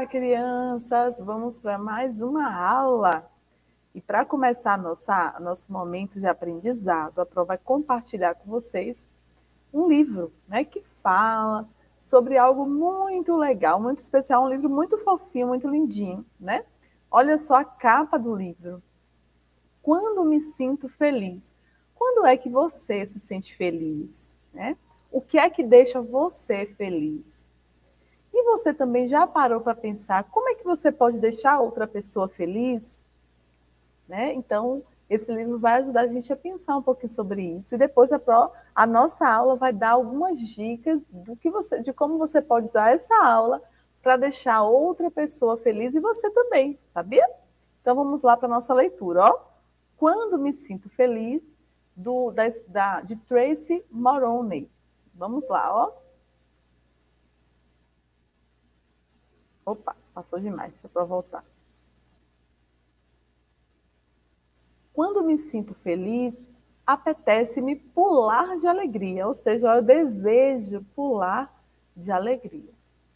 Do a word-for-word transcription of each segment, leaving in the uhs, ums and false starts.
Olá, crianças! Vamos para mais uma aula. E para começar nossa, nosso momento de aprendizado, a Pro vai compartilhar com vocês um livro, né, que fala sobre algo muito legal, muito especial, um livro muito fofinho, muito lindinho, né? Olha só a capa do livro. Quando me sinto feliz. Quando é que você se sente feliz, né? O que é que deixa você feliz? E você também já parou para pensar como é que você pode deixar outra pessoa feliz? Né? Então, esse livro vai ajudar a gente a pensar um pouquinho sobre isso. E depois a, Pro, a nossa aula vai dar algumas dicas do que você, de como você pode usar essa aula para deixar outra pessoa feliz e você também, sabia? Então, vamos lá para a nossa leitura. Ó. Quando me sinto feliz, do, da, da, de Tracy Moroney. Vamos lá, ó. Opa, passou demais, deixa eu voltar. Quando me sinto feliz, apetece-me pular de alegria, ou seja, eu desejo pular de alegria.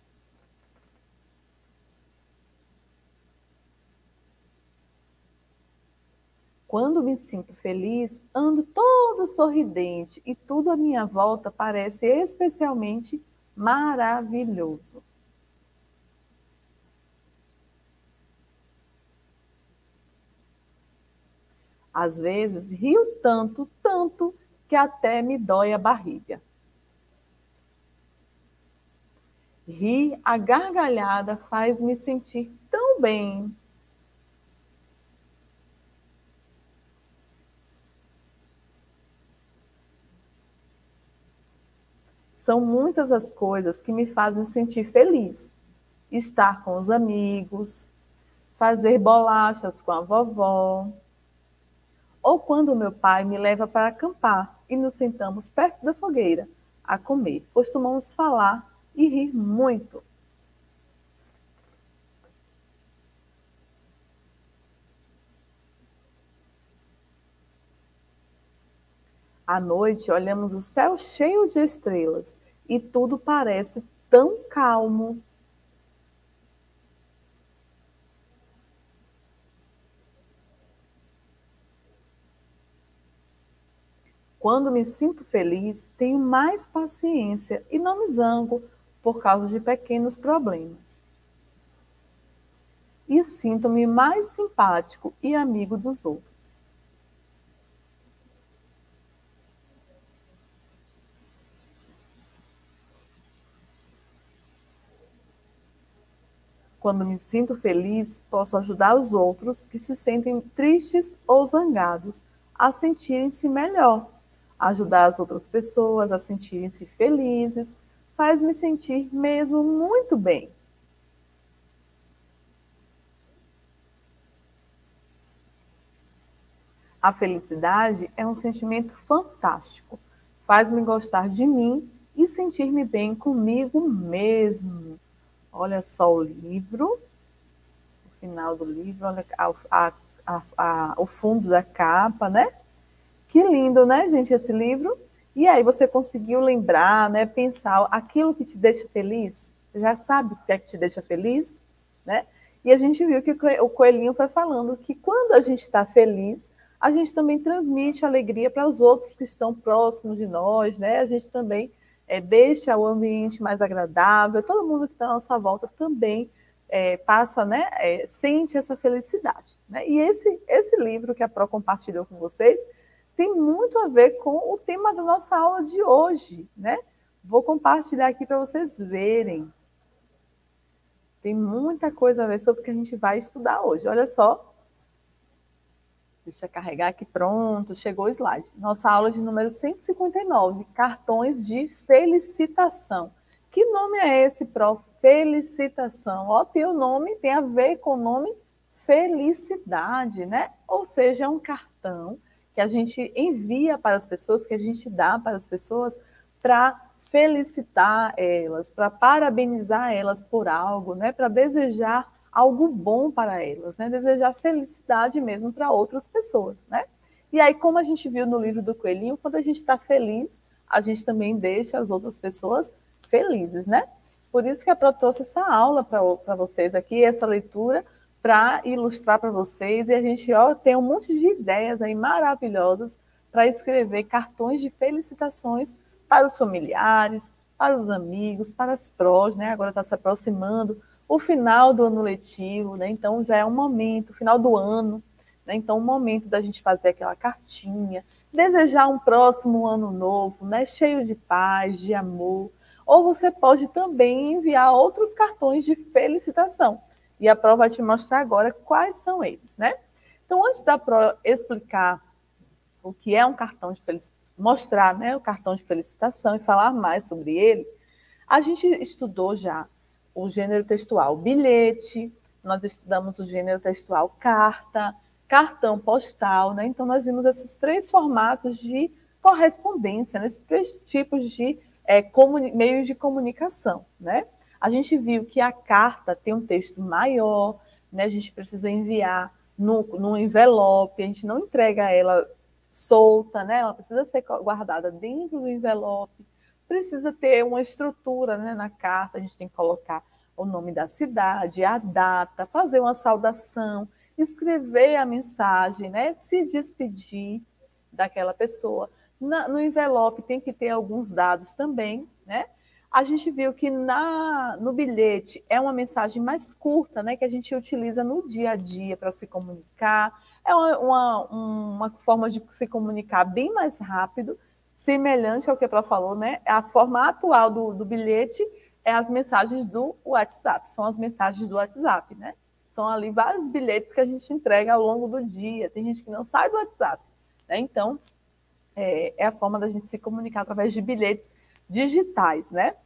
Quando me sinto feliz, ando todo sorridente e tudo à minha volta parece especialmente maravilhoso. Às vezes, rio tanto, tanto, que até me dói a barriga. Rir a gargalhada faz-me sentir tão bem. São muitas as coisas que me fazem sentir feliz. Estar com os amigos, fazer bolachas com a vovó, ou quando meu pai me leva para acampar e nos sentamos perto da fogueira a comer. Costumamos falar e rir muito. À noite, olhamos o céu cheio de estrelas e tudo parece tão calmo. Quando me sinto feliz, tenho mais paciência e não me zango por causa de pequenos problemas. E sinto-me mais simpático e amigo dos outros. Quando me sinto feliz, posso ajudar os outros que se sentem tristes ou zangados a sentirem-se melhor. Ajudar as outras pessoas a sentirem-se felizes faz-me sentir mesmo muito bem. A felicidade é um sentimento fantástico. Faz-me gostar de mim e sentir-me bem comigo mesmo. Olha só o livro, o final do livro, olha a, a, a, a, o fundo da capa, né? Que lindo, né, gente, esse livro? E aí você conseguiu lembrar, né, pensar aquilo que te deixa feliz? Você já sabe o que é que te deixa feliz, né? E a gente viu que o coelhinho foi falando que quando a gente está feliz, a gente também transmite alegria para os outros que estão próximos de nós, né? A gente também é, deixa o ambiente mais agradável, todo mundo que está à nossa volta também é, passa, né, é, sente essa felicidade. Né? E esse, esse livro que a Pro compartilhou com vocês tem muito a ver com o tema da nossa aula de hoje, né? Vou compartilhar aqui para vocês verem. Tem muita coisa a ver sobre o que a gente vai estudar hoje. Olha só. Deixa eu carregar aqui, pronto, chegou o slide. Nossa aula de número cento e cinquenta e nove, cartões de felicitação. Que nome é esse, Pro? Felicitação. Ó, tem o nome, tem a ver com o nome felicidade, né? Ou seja, é um cartão que a gente envia para as pessoas, que a gente dá para as pessoas para felicitar elas, para parabenizar elas por algo, né? Para desejar algo bom para elas, né? Desejar felicidade mesmo para outras pessoas, né? E aí, como a gente viu no livro do Coelhinho, quando a gente está feliz, a gente também deixa as outras pessoas felizes, né? Por isso que a Pro trouxe essa aula para vocês aqui, essa leitura, para ilustrar para vocês. E a gente ó, tem um monte de ideias aí maravilhosas para escrever cartões de felicitações para os familiares, para os amigos, para as prós, né? Agora está se aproximando o final do ano letivo, né? Então já é um momento, final do ano, né? Então, o momento da gente fazer aquela cartinha, desejar um próximo ano novo, né? Cheio de paz, de amor. Ou você pode também enviar outros cartões de felicitação. E a Pro vai te mostrar agora quais são eles, né? Então, antes da Pro explicar o que é um cartão de felicitação, mostrar, né, o cartão de felicitação e falar mais sobre ele, a gente estudou já o gênero textual bilhete, nós estudamos o gênero textual carta, cartão postal, né? Então, nós vimos esses três formatos de correspondência, né? Esses três tipos de é, meios de comunicação, né? A gente viu que a carta tem um texto maior, né? A gente precisa enviar no, no envelope, a gente não entrega ela solta, né? Ela precisa ser guardada dentro do envelope, precisa ter uma estrutura, né, na carta, a gente tem que colocar o nome da cidade, a data, fazer uma saudação, escrever a mensagem, né, se despedir daquela pessoa. Na, no envelope tem que ter alguns dados também, né? A gente viu que na, no bilhete é uma mensagem mais curta, né, que a gente utiliza no dia a dia para se comunicar, é uma, uma, uma forma de se comunicar bem mais rápido, semelhante ao que a Pro falou, né? A forma atual do, do bilhete é as mensagens do WhatsApp, são as mensagens do WhatsApp, né? São ali vários bilhetes que a gente entrega ao longo do dia, tem gente que não sai do WhatsApp, né? Então, é, é a forma da gente se comunicar através de bilhetes digitais, né?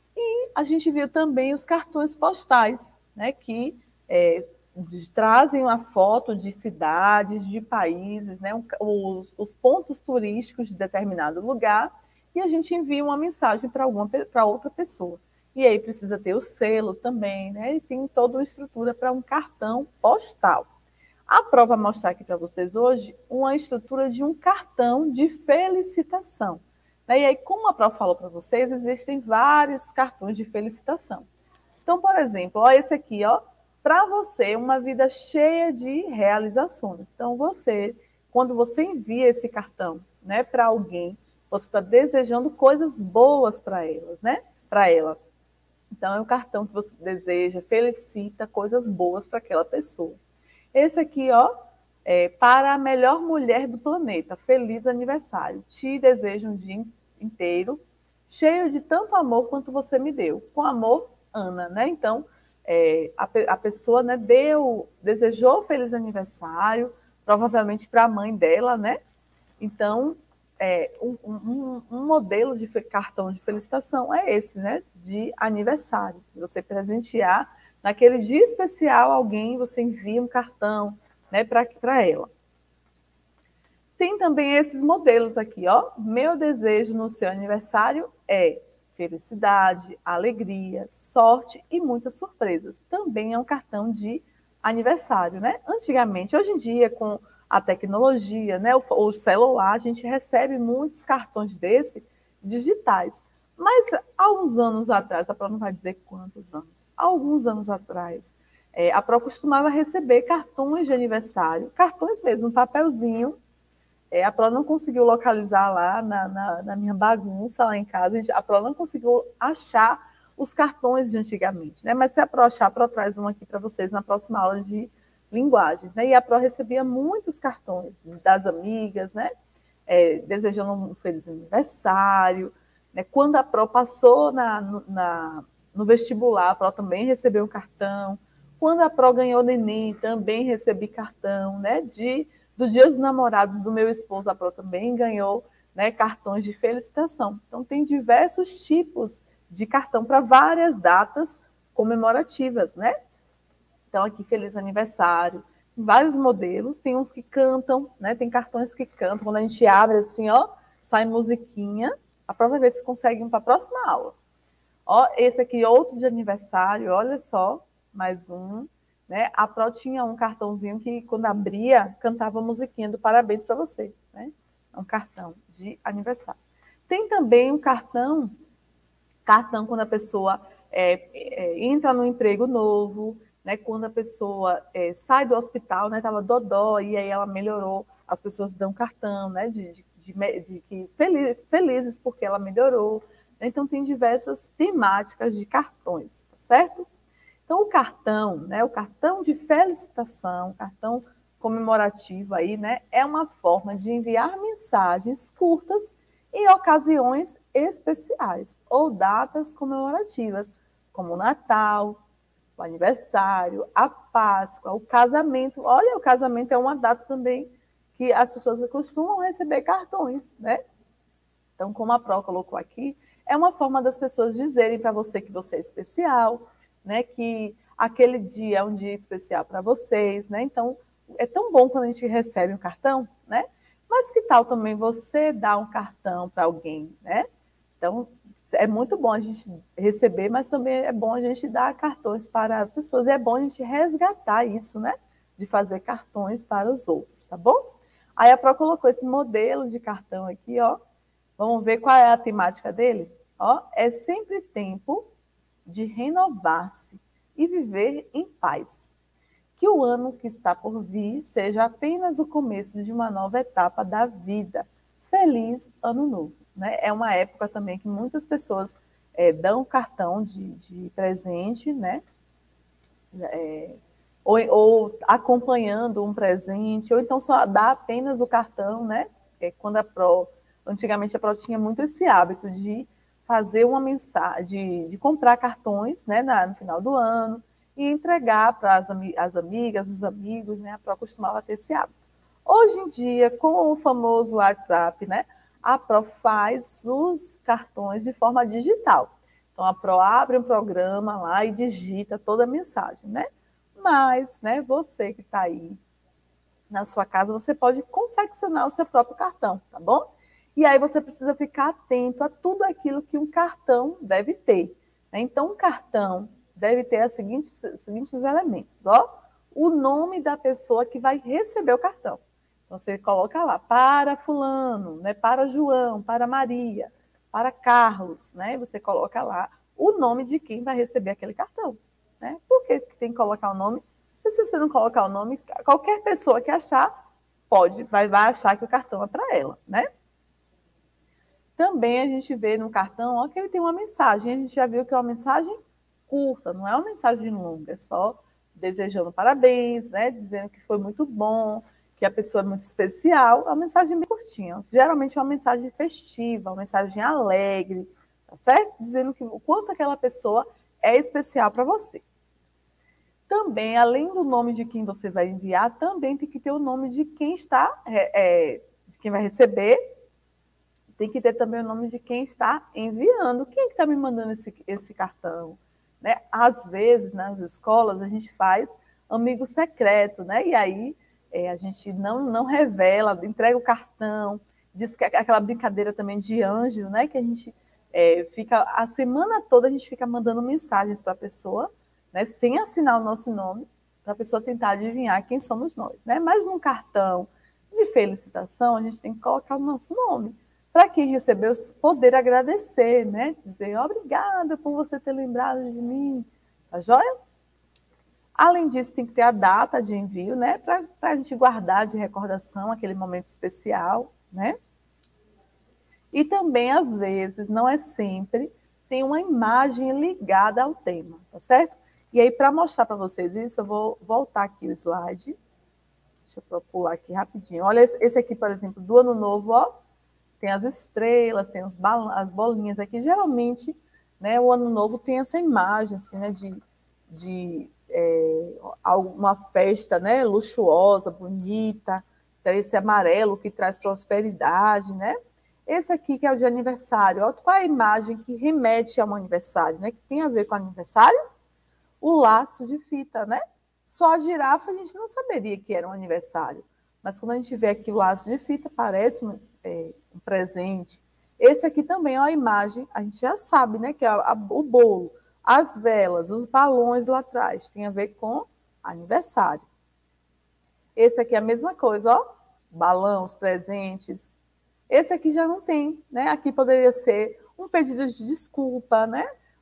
E a gente viu também os cartões postais, né? Que é, de, trazem uma foto de cidades, de países, né? os, os pontos turísticos de determinado lugar, e a gente envia uma mensagem para alguma para outra pessoa. E aí precisa ter o selo também, né? E tem toda uma estrutura para um cartão postal. A Pro vai mostrar aqui para vocês hoje uma estrutura de um cartão de felicitação. E aí, como a Pro falou para vocês, existem vários cartões de felicitação. Então, por exemplo, ó, esse aqui, ó, para você, uma vida cheia de realizações. Então, você, quando você envia esse cartão, né, para alguém, você está desejando coisas boas para elas, né? Para ela. Então, é um cartão que você deseja, felicita coisas boas para aquela pessoa. Esse aqui, ó, é para a melhor mulher do planeta. Feliz aniversário. Te desejo um dia inteiro cheio de tanto amor quanto você me deu. Com amor, Ana, né? Então, é, a, a pessoa, né, deu, desejou feliz aniversário, provavelmente para a mãe dela, né? Então, é, um, um, um modelo de cartão de felicitação é esse, né? De aniversário. Você presentear naquele dia especial alguém, você envia um cartão, né, para ela. Tem também esses modelos aqui, ó. Meu desejo no seu aniversário é felicidade, alegria, sorte e muitas surpresas. Também é um cartão de aniversário, né? Antigamente, hoje em dia, com a tecnologia, né, o, o celular, a gente recebe muitos cartões desse digitais. Mas há uns anos atrás, a Pro não vai dizer quantos anos, há alguns anos atrás, é, a Pro costumava receber cartões de aniversário, cartões mesmo, um papelzinho. É, a Pro não conseguiu localizar lá na, na, na minha bagunça lá em casa, a, gente, a Pro não conseguiu achar os cartões de antigamente, né? Mas se a Pro achar, a Pro traz um aqui para vocês na próxima aula de linguagens, né? E a Pro recebia muitos cartões das amigas, né? É, desejando um feliz aniversário, né? Quando a Pro passou na, na, no vestibular, a Pro também recebeu um cartão. Quando a Pro ganhou neném, também recebi cartão, né? De do Dia dos Namorados do meu esposo, a Pro também ganhou, né, cartões de felicitação. Então, tem diversos tipos de cartão para várias datas comemorativas, né? Então, aqui, feliz aniversário, vários modelos, tem uns que cantam, né? Tem cartões que cantam, quando a gente abre assim, ó, sai musiquinha. A Pro vai ver se consegue um para a próxima aula. Ó, esse aqui, outro de aniversário, olha só, mais um. Né? A Pro tinha um cartãozinho que, quando abria, cantava a musiquinha do parabéns para você. Né? É um cartão de aniversário. Tem também um cartão, cartão quando a pessoa é, é, entra no emprego novo, né? Quando a pessoa é, sai do hospital, né? Estava dodó e aí ela melhorou, as pessoas dão cartão, né? De, de, de, de que feliz, felizes porque ela melhorou. Então tem diversas temáticas de cartões, tá certo? Então o cartão, né? O cartão de felicitação, cartão comemorativo aí, né? É uma forma de enviar mensagens curtas em ocasiões especiais ou datas comemorativas, como o Natal, o aniversário, a Páscoa, o casamento. Olha, o casamento é uma data também que as pessoas costumam receber cartões, né? Então, como a Pro colocou aqui, é uma forma das pessoas dizerem para você que você é especial, né? Que aquele dia é um dia especial para vocês, né? Então, é tão bom quando a gente recebe um cartão, né? Mas que tal também você dar um cartão para alguém, né? Então, é muito bom a gente receber, mas também é bom a gente dar cartões para as pessoas. E é bom a gente resgatar isso, né? De fazer cartões para os outros, tá bom? Aí a Pro colocou esse modelo de cartão aqui, ó. Vamos ver qual é a temática dele? Ó, é sempre tempo de renovar-se e viver em paz. Que o ano que está por vir seja apenas o começo de uma nova etapa da vida. Feliz Ano Novo. Né? É uma época também que muitas pessoas é, dão cartão de, de presente, né? É, ou, ou acompanhando um presente, ou então só dá apenas o cartão, né? É, quando a Pro, antigamente a Pro tinha muito esse hábito de fazer uma mensagem, de, de comprar cartões, né, na, no final do ano, e entregar para as, as amigas, os amigos, né? A Pro costumava ter esse hábito. Hoje em dia, com o famoso WhatsApp, né? A Pro faz os cartões de forma digital. Então, a Pro abre um programa lá e digita toda a mensagem, né? Mas, né, você que está aí na sua casa, você pode confeccionar o seu próprio cartão, tá bom? E aí você precisa ficar atento a tudo aquilo que um cartão deve ter. Né? Então, um cartão deve ter os seguintes, os seguintes elementos, ó. O nome da pessoa que vai receber o cartão. Você coloca lá, para fulano, né, para João, para Maria, para Carlos, né? Você coloca lá o nome de quem vai receber aquele cartão. Né? Por que tem que colocar o nome? Porque se você não colocar o nome, qualquer pessoa que achar, pode, vai, vai achar que o cartão é para ela, né? Também a gente vê no cartão ó, que ele tem uma mensagem. A gente já viu que é uma mensagem curta, não é uma mensagem longa, é só desejando parabéns, né? Dizendo que foi muito bom, que a pessoa é muito especial. É uma mensagem bem curtinha. Geralmente é uma mensagem festiva, uma mensagem alegre, tá certo? Dizendo que o quanto aquela pessoa é especial para você. Também, além do nome de quem você vai enviar, também tem que ter o nome de quem está, é, é, de quem vai receber. Tem que ter também o nome de quem está enviando. Quem é que está me mandando esse, esse cartão? Né? Às vezes, nas escolas, a gente faz amigo secreto, né? E aí é, a gente não, não revela, entrega o cartão, diz que é aquela brincadeira também de anjo, né? Que a gente é, fica, a semana toda a gente fica mandando mensagens para a pessoa, né? Sem assinar o nosso nome, para a pessoa tentar adivinhar quem somos nós, né? Mas num cartão de felicitação, a gente tem que colocar o nosso nome, para quem recebeu poder agradecer, né? Dizer obrigada por você ter lembrado de mim, tá joia? Além disso, tem que ter a data de envio, né? Para a gente guardar de recordação aquele momento especial, né? E também, às vezes, não é sempre, tem uma imagem ligada ao tema, tá certo? E aí, para mostrar para vocês isso, eu vou voltar aqui o slide. Deixa eu pular aqui rapidinho. Olha esse aqui, por exemplo, do Ano Novo, ó. Tem as estrelas, tem os as bolinhas aqui. Geralmente, né, o Ano Novo tem essa imagem, assim, né, de, de é, uma festa, né, luxuosa, bonita, esse amarelo que traz prosperidade, né? Esse aqui que é o de aniversário. Olha qual é a imagem que remete a um aniversário, né? Que tem a ver com aniversário? O laço de fita, né? Só a girafa a gente não saberia que era um aniversário. Mas quando a gente vê aqui o laço de fita, parece um, é, um presente. Esse aqui também é uma imagem, a gente já sabe, né? Que é a, a, o bolo, as velas, os balões lá atrás. Tem a ver com aniversário. Esse aqui é a mesma coisa, ó. Balão, os presentes. Esse aqui já não tem, né? Aqui poderia ser um pedido de desculpa, né?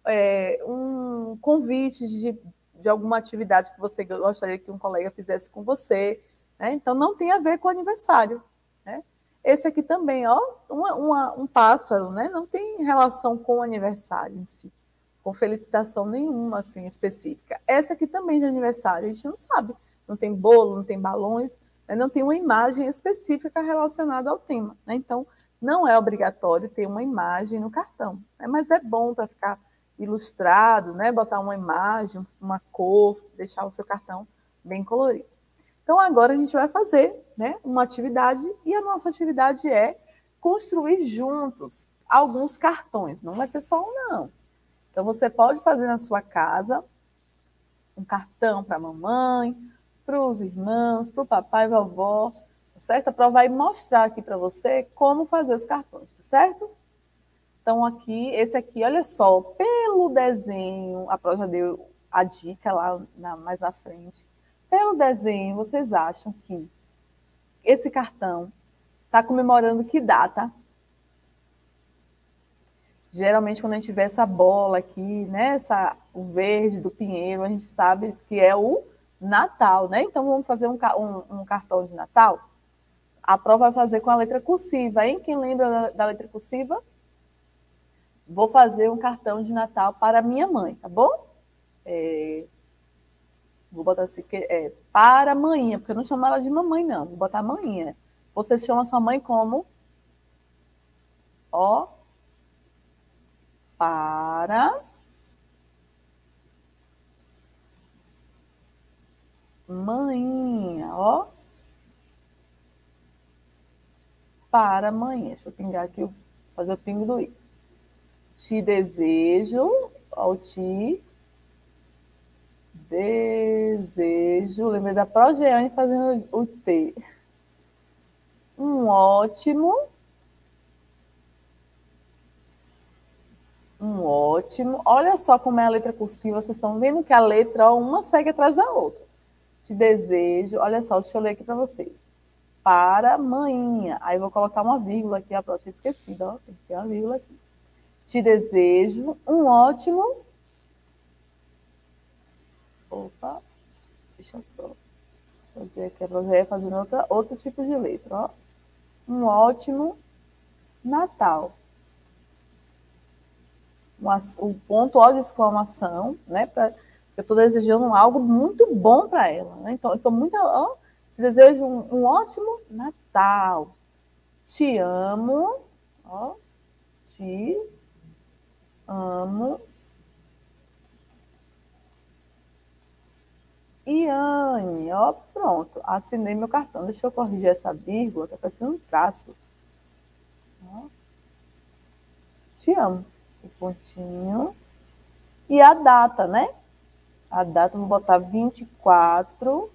é, um convite de, de alguma atividade que você gostaria que um colega fizesse com você, né? Então, não tem a ver com aniversário, né? Esse aqui também, ó, uma, uma, um pássaro, né? Não tem relação com o aniversário em si, com felicitação nenhuma, assim, específica. Essa aqui também de aniversário, a gente não sabe. Não tem bolo, não tem balões, né? Não tem uma imagem específica relacionada ao tema, né? Então, não é obrigatório ter uma imagem no cartão, né? Mas é bom para ficar ilustrado, né? Botar uma imagem, uma cor, deixar o seu cartão bem colorido. Então, agora a gente vai fazer, né, uma atividade, e a nossa atividade é construir juntos alguns cartões. Não vai ser só um, não. Então, você pode fazer na sua casa um cartão para a mamãe, para os irmãos, para o papai e vovó, certo? A Pro vai mostrar aqui para você como fazer os cartões, certo? Então, aqui, esse aqui, olha só, pelo desenho, a Pro já deu a dica lá na, mais na frente. Pelo desenho, vocês acham que esse cartão está comemorando que data? Geralmente, quando a gente vê essa bola aqui, né, essa, o verde do pinheiro, a gente sabe que é o Natal, né? Então, vamos fazer um, um, um cartão de Natal? A Pro vai fazer com a letra cursiva, hein? Quem lembra da, da letra cursiva? Vou fazer um cartão de Natal para minha mãe, tá bom? É, vou botar assim, é, para manhã, porque eu não chamo ela de mamãe, não. Vou botar manhã. Você chama sua mãe como? Ó, para manhã, ó. Para amanhã. Deixa eu pingar aqui, fazer o pingo do i. Te desejo, ó, te desejo. Lembrei da Progeane fazendo o T. Um ótimo, um ótimo. Olha só como é a letra cursiva. Vocês estão vendo que a letra, ó, uma segue atrás da outra. Te desejo, olha só, deixa eu ler aqui para vocês. Para manhã. Aí eu vou colocar uma vírgula aqui, a própria tinha esquecido, ó. Tem que ter uma vírgula aqui. Te desejo um ótimo. Opa, deixa eu fazer aqui a Progeia fazendo outra, outro tipo de letra, ó. Um ótimo Natal. Um, um ponto ó de exclamação, né? Pra, eu estou desejando algo muito bom para ela, né? Então, eu estou muito. Ó, te desejo um, um ótimo Natal. Te amo, ó. Te amo. Iane, ó, pronto. Assinei meu cartão. Deixa eu corrigir essa vírgula, tá parecendo um traço. Ó. Te amo. O pontinho. E a data, né? A data, vou botar vinte e quatro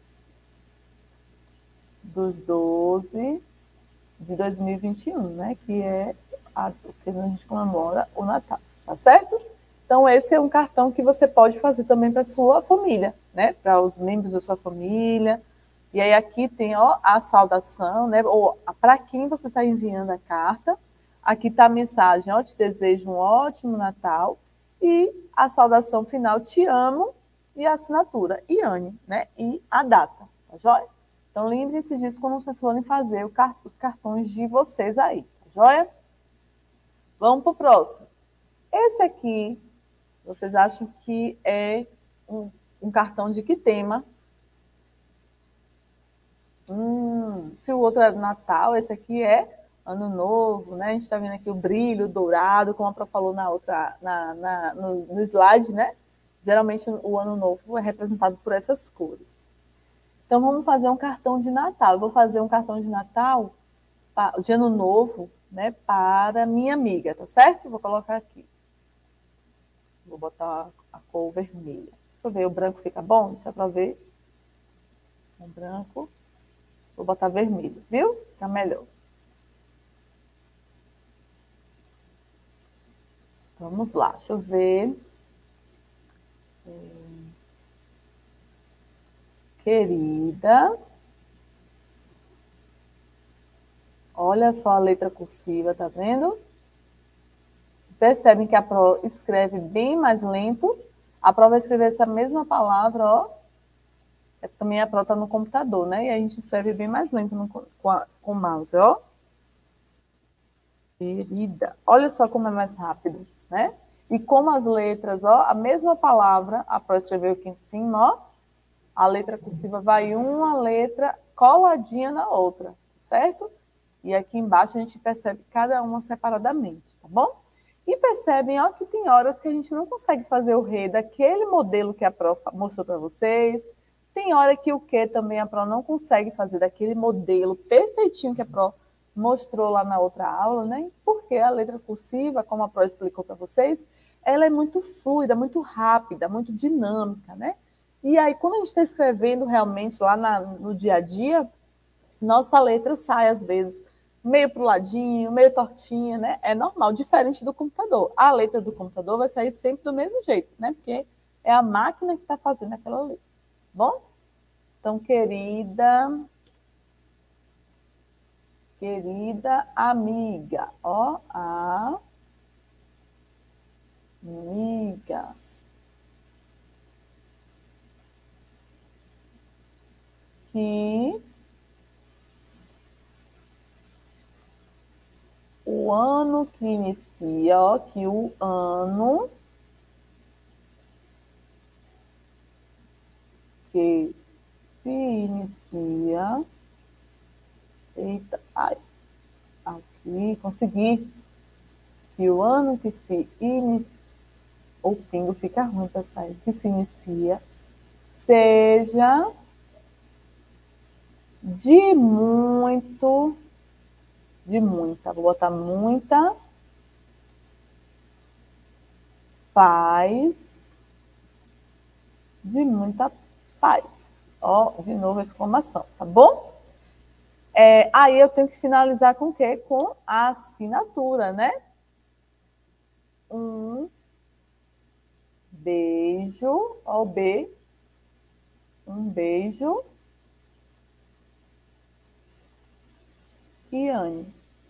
dos doze de dois mil e vinte e um, né? Que é a que a gente comemora o Natal, tá certo? Então, esse é um cartão que você pode fazer também para a sua família, né? Para os membros da sua família. E aí aqui tem, ó, a saudação, né? Ou para quem você está enviando a carta. Aqui está a mensagem, ó, te desejo um ótimo Natal. E a saudação final, te amo, e a assinatura, Iane, né? E a data, tá joia? Então, lembrem-se disso quando vocês forem fazer o car os cartões de vocês aí, tá joia? Vamos para o próximo. Esse aqui, vocês acham que é um, um cartão de que tema? Hum, se o outro é Natal, esse aqui é Ano Novo, né? A gente está vendo aqui o brilho dourado, como a Pro falou na outra, na, na, no, no slide, né? Geralmente o Ano Novo é representado por essas cores. Então, vamos fazer um cartão de Natal. Eu vou fazer um cartão de Natal, de Ano Novo, né, para minha amiga, tá certo? Vou colocar aqui. Vou botar a cor vermelha. Deixa eu ver, o branco fica bom? Deixa eu ver. O branco. Vou botar vermelho, viu? Fica melhor. Vamos lá, deixa eu ver. Querida. Olha só a letra cursiva, tá vendo? Percebem que a Pro escreve bem mais lento. A Pro vai escrever essa mesma palavra, ó. É, também a Pro está no computador, né? E a gente escreve bem mais lento no, com, a, com o mouse, ó. Querida. Olha só como é mais rápido, né? E como as letras, ó, a mesma palavra, a Pro escreveu aqui em cima, ó. A letra cursiva vai uma letra coladinha na outra, certo? E aqui embaixo a gente percebe cada uma separadamente, tá bom? E percebem, ó, que tem horas que a gente não consegue fazer o re daquele modelo que a Pro mostrou para vocês. Tem hora que o que também a Pro não consegue fazer daquele modelo perfeitinho que a Pro mostrou lá na outra aula, né? Porque a letra cursiva, como a Pro explicou para vocês, ela é muito fluida, muito rápida, muito dinâmica, né? E aí, quando a gente está escrevendo realmente lá na, no dia a dia, nossa letra sai, às vezes, meio para o ladinho, meio tortinha, né? É normal, diferente do computador. A letra do computador vai sair sempre do mesmo jeito, né? Porque é a máquina que está fazendo aquela letra. Bom? Então, querida, querida amiga, ó, a amiga. Que o ano que inicia, ó, que o ano que se inicia. Eita, ai, aqui, consegui. Que o ano que se inicia, o pingo fica ruim para sair, que se inicia, seja de muito, de muita, vou botar muita paz, de muita paz. Ó, de novo a exclamação, tá bom? É, aí eu tenho que finalizar com o quê? Com a assinatura, né? Um beijo, ó o B, um beijo, Iane.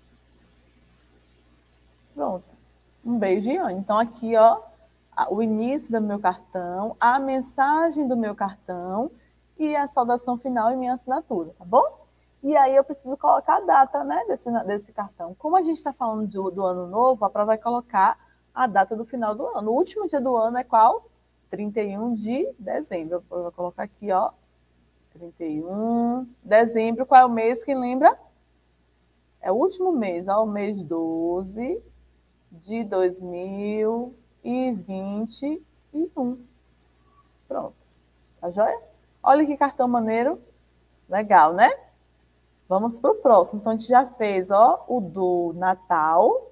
Pronto, um beijo, Iane. Então aqui, ó, o início do meu cartão, a mensagem do meu cartão e a saudação final e minha assinatura, tá bom? E aí eu preciso colocar a data, né, desse, desse cartão. Como a gente está falando do, do ano novo, a prova vai colocar a data do final do ano. O último dia do ano é qual? trinta e um de dezembro. Eu vou colocar aqui, ó, trinta e um de dezembro. Qual é o mês? Quem lembra? É o último mês, ó, o mês doze de dois mil e vinte e um. Pronto. Tá joia? Olha que cartão maneiro. Legal, né? Vamos para o próximo. Então, a gente já fez, ó, o do Natal.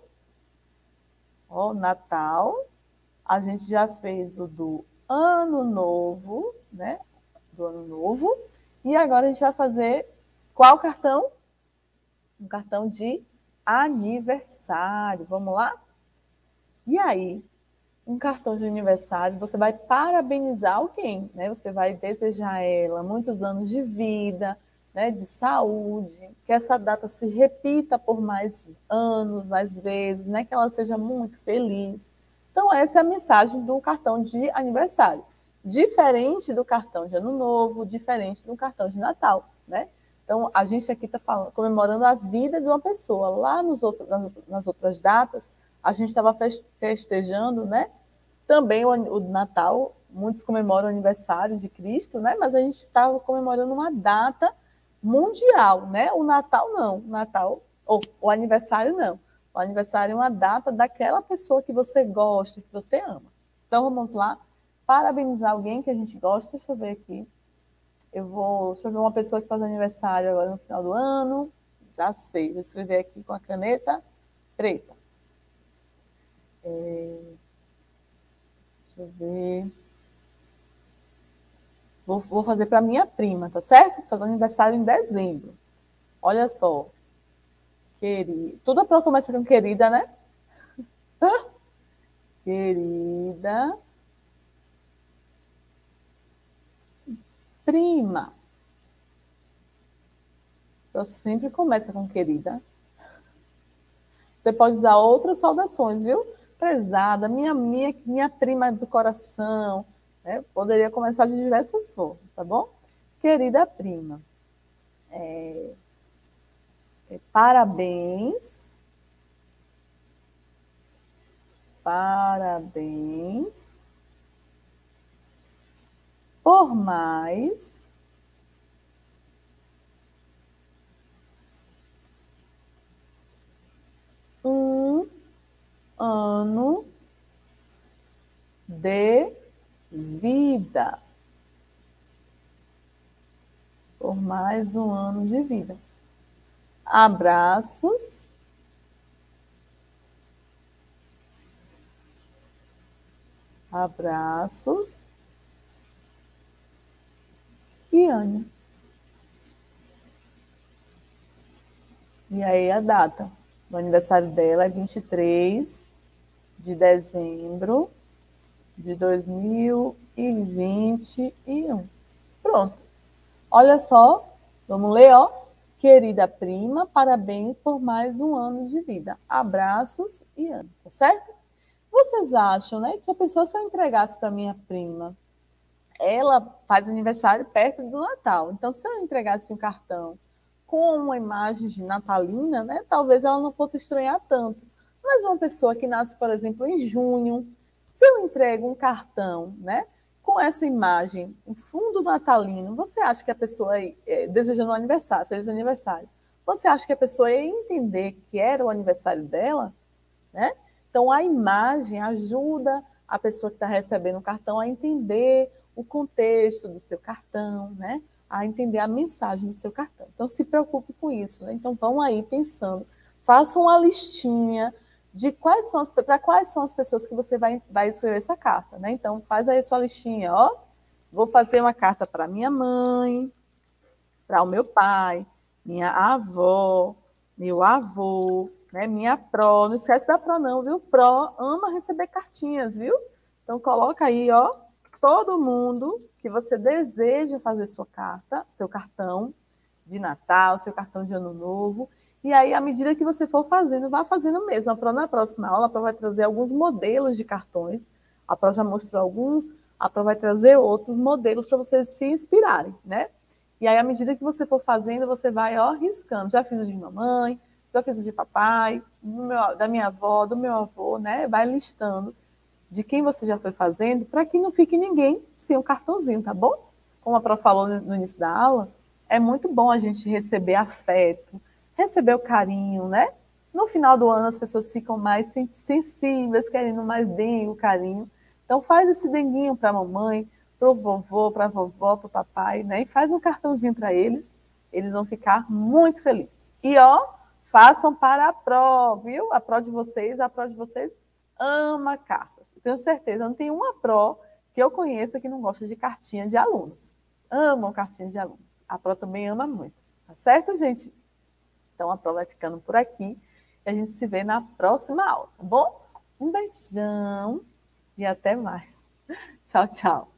Ó, Natal. A gente já fez o do Ano Novo, né? Do Ano Novo. E agora a gente vai fazer qual cartão? Um cartão de aniversário. Vamos lá? E aí, um cartão de aniversário, você vai parabenizar alguém, né? Você vai desejar a ela muitos anos de vida, né? De saúde, que essa data se repita por mais anos, mais vezes, né? Que ela seja muito feliz. Então, essa é a mensagem do cartão de aniversário. Diferente do cartão de Ano Novo, diferente do cartão de Natal, né? Então, a gente aqui está comemorando a vida de uma pessoa. Lá nos outros, nas, nas outras datas, a gente estava festejando, né? Também o, o Natal, muitos comemoram o aniversário de Cristo, né? Mas a gente estava comemorando uma data mundial, né? O Natal não, o Natal, ou o aniversário não. O aniversário é uma data daquela pessoa que você gosta, que você ama. Então, vamos lá, parabenizar alguém que a gente gosta. Deixa eu ver aqui. Eu vou, deixa eu ver uma pessoa que faz aniversário agora no final do ano. Já sei, vou escrever aqui com a caneta preta. É, deixa eu ver. Vou, vou fazer para minha prima, tá certo? Faz aniversário em dezembro. Olha só. Querida. Tudo a prova começa com querida, né? Querida. Prima. Eu sempre começa com querida. Você pode usar outras saudações, viu? prezada, minha, minha, minha prima do coração, né? Poderia começar de diversas formas, tá bom? Querida prima, é, é, parabéns, parabéns por mais um ano de vida. Por mais um ano de vida. Abraços. Abraços. Iane. E aí a data do aniversário dela é vinte e três de dezembro de dois mil e vinte e um. Pronto. Olha só, vamos ler, ó. Querida prima, parabéns por mais um ano de vida. Abraços, Iane, tá certo? Vocês acham, né, que a pessoa, se eu entregasse para minha prima, ela faz aniversário perto do Natal, então se eu entregasse um cartão com uma imagem de natalina, né, talvez ela não fosse estranhar tanto. Mas uma pessoa que nasce, por exemplo, em junho, se eu entrego um cartão, né, com essa imagem, um fundo natalino, você acha que a pessoa, é, desejando um aniversário, feliz aniversário, você acha que a pessoa ia entender que era o aniversário dela? Né? Então, a imagem ajuda a pessoa que está recebendo o cartão a entender o contexto do seu cartão, né? A entender a mensagem do seu cartão. Então, se preocupe com isso. Né? Então, vão aí pensando, façam uma listinha de quais são as, para quais são as pessoas que você vai, vai escrever sua carta. Né? Então, faz aí sua listinha. Ó, vou fazer uma carta para minha mãe, para o meu pai, minha avó, meu avô, né, minha pró, não esquece da pró não, viu? Pró ama receber cartinhas, viu? Então coloca aí, ó, todo mundo que você deseja fazer sua carta, seu cartão de Natal, seu cartão de Ano Novo, e aí, à medida que você for fazendo, vá fazendo mesmo. A Pró, na próxima aula, a Pró vai trazer alguns modelos de cartões, a Pró já mostrou alguns, a Pró vai trazer outros modelos para vocês se inspirarem, né? E aí, à medida que você for fazendo, você vai, ó, riscando. Já fiz o de mamãe, já fiz o de papai, meu, da minha avó, do meu avô, né? Vai listando de quem você já foi fazendo, para que não fique ninguém sem um cartãozinho, tá bom? Como a Pró falou no início da aula, é muito bom a gente receber afeto, receber o carinho, né? No final do ano, as pessoas ficam mais sensíveis, querendo mais dengue, carinho. Então, faz esse denguinho para a mamãe, para o vovô, para a vovó, para o papai, né? E faz um cartãozinho para eles, eles vão ficar muito felizes. E, ó, façam para a Pró, viu? A Pró de vocês, a Pró de vocês ama cartas. Tenho certeza, não tem uma Pró que eu conheça que não gosta de cartinha de alunos. Amam cartinha de alunos. A Pró também ama muito. Tá certo, gente? Então, a Pró vai ficando por aqui e a gente se vê na próxima aula, tá bom? Um beijão e até mais. Tchau, tchau.